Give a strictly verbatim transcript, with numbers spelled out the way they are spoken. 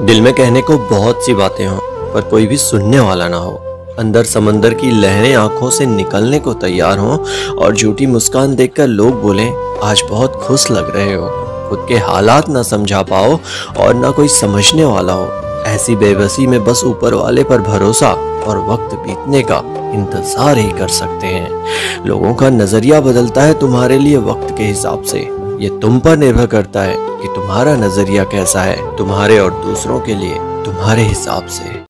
दिल में कहने को बहुत सी बातें हों पर कोई भी सुनने वाला ना हो। अंदर समंदर की लहरें आंखों से निकलने को तैयार हों और झूठी मुस्कान देखकर लोग बोलें आज बहुत खुश लग रहे हो। खुद के हालात ना समझा पाओ और ना कोई समझने वाला हो। ऐसी बेबसी में बस ऊपर वाले पर भरोसा और वक्त बीतने का इंतजार ही कर सकते हैं। लोगों का नजरिया बदलता है तुम्हारे लिए वक्त के हिसाब से। ये तुम पर निर्भर करता है कि तुम्हारा नजरिया कैसा है, तुम्हारे और दूसरों के लिए तुम्हारे हिसाब से।